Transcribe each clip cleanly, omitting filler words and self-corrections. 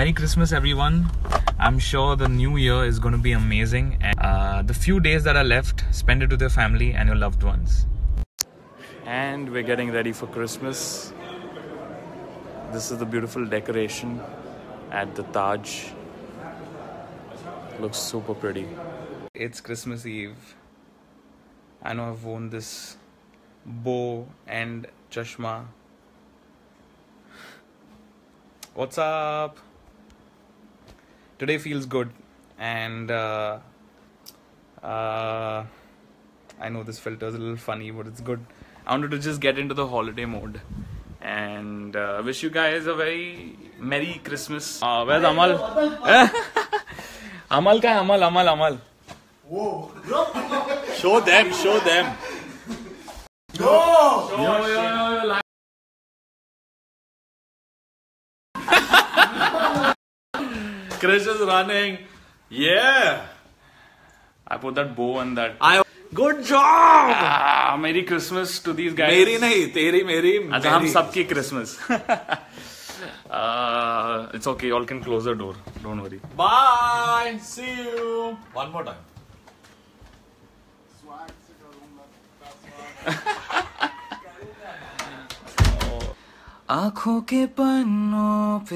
Merry Christmas, everyone. I'm sure the new year is going to be amazing. And the few days that are left, spend it with your family and your loved ones. And we're getting ready for Christmas. This is the beautiful decoration at the Taj. Looks super pretty. It's Christmas Eve. I know I've worn this bow and chashma. What's up? Today feels good, and I know this filter is a little funny, but it's good. I wanted to just get into the holiday mode and wish you guys a very Merry Christmas. Where's Amal? Amal ka hai? Amal. Whoa. Show them. Yo. Chris is running. Yeah. I put that bow on that. Good job. Merry Christmas to these guys. मेरी नहीं, तेरी मेरी. अच्छा हम सबकी Christmas. It's okay. Y'all can close the door. Don't worry. Bye. See you. One more time. आँखों के पन्नों पे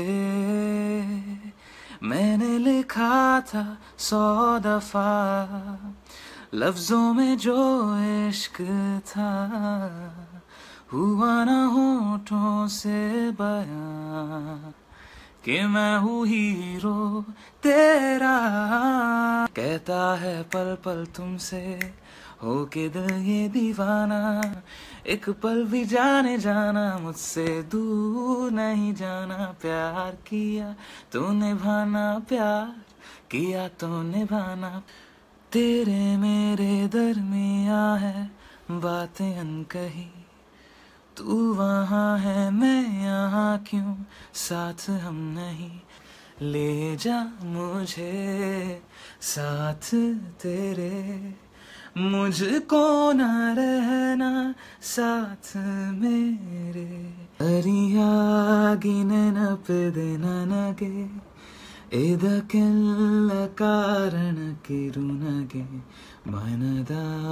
मैंने लिखा था 100 दफा लफ्जों में जो इश्क था हुआ ना होठों से बयां कि मैं हूँ हीरो तेरा कहता है पल पल तुमसे हो के दिल ये दीवाना एक पल भी जाने जाना मुझसे दूर नहीं जाना प्यार किया तो निभाना प्यार किया तो निभाना तेरे मेरे दरमिया है बातें अनकही तू वहाँ है मैं यहाँ क्यों साथ हम नहीं ले जा मुझे साथ तेरे मुझको ना रहना साथ मेरे ಅರಿಯಾಗಿನೆ ನಪದೆ ನನಗೆ ಇದಕ್ಕೆಲ್ಲ ಕಾರಣಕ್ಕಿರುನಗೆ ಮನದ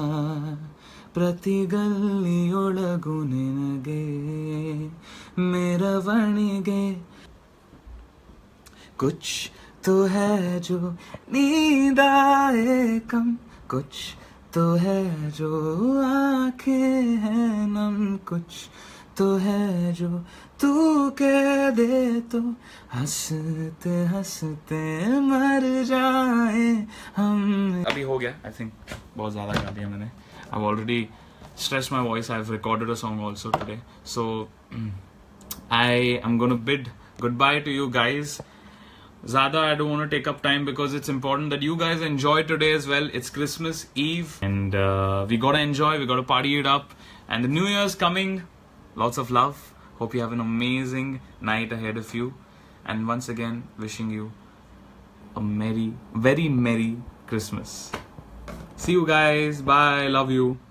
ಪ್ರತಿಗಲ್ಲಿಯೊಳಗು ನಿನಗೆ ಮೆರವಣಿಗೆ कुछ तो है जो नींद आए कम कुछ तो है जो आंखें हैं नम कुछ तो है जो तू कह दे तो हंसते हंसते मर जाए हम अभी हो गया I think बहुत ज़्यादा गा दिया मैंने I've already stressed my voice I've recorded a song also today so I am going to bid goodbye to you guys Zada, I don't want to take up time because it's important that you guys enjoy today as well. It's Christmas Eve and we gotta enjoy, we gotta party it up. And the New Year's coming. Lots of love. Hope you have an amazing night ahead of you. And once again, wishing you a very merry Christmas. See you guys. Bye. Love you.